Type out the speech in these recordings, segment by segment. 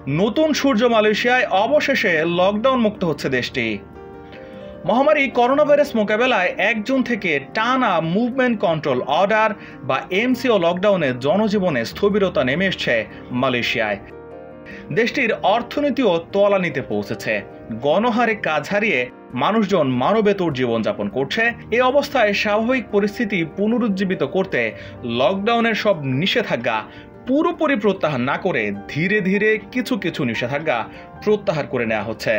নতুন সূর্য মালয়েশিয়ায় অবশেষে লকডাউন মুক্ত হচ্ছে দেশটি। মহামারী করোনা ভাইরাস মোকাবেলায় ১ জুন থেকে টানা মুভমেন্ট কন্ট্রোল অর্ডার বা এমসিও লকডাউনে জনজীবনে স্থবিরতা নেমে এসছে মালয়েশিয়ায়। দেশটির অর্থনীতিও তলানিতে পৌঁছেছে। গণহারে কাজ হারিয়ে মানুষজন মানবেতর জীবনযাপন করছে। এই অবস্থায় স্বাভাবিক পরিস্থিতি পুনরুজ্জীবিত করতে লকডাউনের সব নিষেধাজ্ঞা পুরোপুরি প্রত্যাহার না করে ধীরে ধীরে কিছু কিছু নিষেধাজ্ঞা প্রত্যাহার করে নেওয়া হচ্ছে।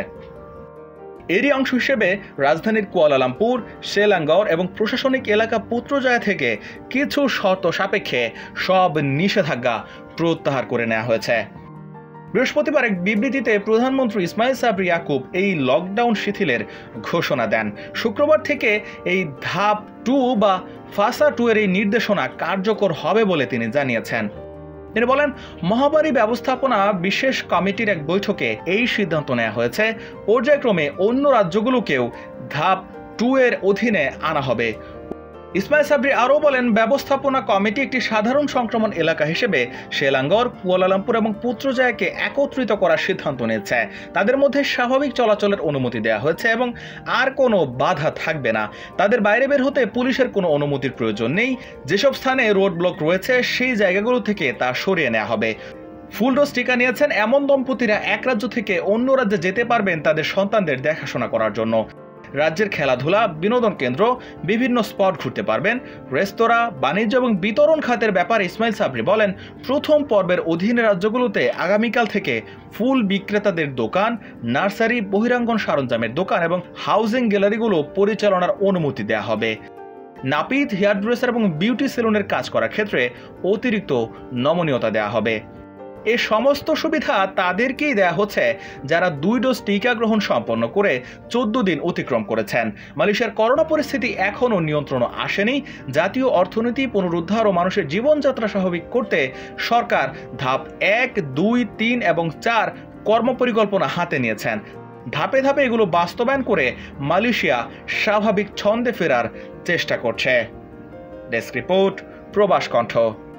এরই অংশ হিসেবে রাজধানীর কুয়ালালামপুর, সেলাঙ্গর এবং প্রশাসনিক এলাকা পুত্রজয়া থেকে কিছু শর্ত সাপেক্ষে সব নিষেধাজ্ঞা প্রত্যাহার করে নেওয়া হয়েছে। বৃহস্পতিবার এক বিবৃতিতে প্রধানমন্ত্রী ইসমাইল সাবরি ইয়াকুব এই লকডাউন শিথিলের ঘোষণা দেন। শুক্রবার থেকে এই ধাপ 2 বা ফাসা 2 এর এই নির্দেশনা কার্যকর হবে বলে তিনি জানিয়েছেন। তিনি বলেন, মহামারী ব্যবস্থাপনা বিশেষ কমিটির এক বৈঠকে এই সিদ্ধান্ত নেওয়া হয়েছে। পর্যায়ক্রমে অন্য রাজ্যগুলোকেও ধাপ 2 এর অধীনে আনা হবে। ইসমাইল সাবরি আরও বলেন, ব্যবস্থাপনা কমিটি একটি সাধারণ সংক্রমণ এলাকা হিসেবে সেলাঙ্গর, কুয়ালালামপুর এবং পুত্রজয়াকে একত্রিত করার সিদ্ধান্ত নিয়েছে। তাদের মধ্যে স্বাভাবিক চলাচলের অনুমতি দেওয়া হয়েছে এবং আর কোনো বাধা থাকবে না। তাদের বাইরে বের হতে পুলিশের কোনো অনুমতির প্রয়োজন নেই। যেসব স্থানে রোড ব্লক রয়েছে সেই জায়গাগুলো থেকে তা সরিয়ে নেওয়া হবে। ফুল ডোজ টিকা নিয়েছেন এমন দম্পতিরা এক রাজ্য থেকে অন্য রাজ্যে যেতে পারবেন তাদের সন্তানদের দেখাশোনা করার জন্য। রাজ্যের খেলাধুলা, বিনোদন কেন্দ্র, বিভিন্ন স্পট ঘুরতে পারবেন। রেস্তোরাঁ, বাণিজ্য এবং বিতরণ খাতের ব্যাপারে ইসমাইল সাবরি বলেন, প্রথম পর্বের অধীনে রাজ্যগুলোতে আগামীকাল থেকে ফুল বিক্রেতাদের দোকান, নার্সারি, বহিরাঙ্গন সরঞ্জামের দোকান এবং হাউজিং গ্যালারিগুলো পরিচালনার অনুমতি দেওয়া হবে। নাপিত, হেয়ারড্রেসার এবং বিউটি সেলুনের কাজ করার ক্ষেত্রে অতিরিক্ত নমনীয়তা দেওয়া হবে। এ সমস্ত সুবিধা তাদেরকেই দেয়া হচ্ছে যারা 2 ডোজ টিকা গ্রহণ সম্পন্ন করে 14 দিন অতিক্রম করেছেন। মালয়েশিয়ার করোনা পরিস্থিতি এখনও নিয়ন্ত্রণে আসেনি। জাতীয় অর্থনীতি পুনরুদ্ধার ও মানুষের জীবনযাত্রা স্বাভাবিক করতে সরকার ধাপ 1, 2, 3 এবং 4 কর্মপরিকল্পনা হাতে নিয়েছেন। ধাপে ধাপে এগুলো বাস্তবায়ন করে মালয়েশিয়া স্বাভাবিক ছন্দে ফেরার চেষ্টা করছে। Desk report, Probashkantho.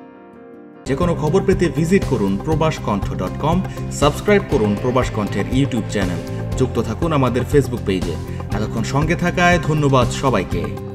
যে কোনো খবর পেতে ভিজিট করুন probashkantho.com, সাবস্ক্রাইব করুন প্রবাস কণ্ঠের ইউটিউব চ্যানেল, যুক্ত থাকুন আমাদের ফেসবুক পেজে। এতক্ষণ সঙ্গে থাকায় ধন্যবাদ সবাইকে।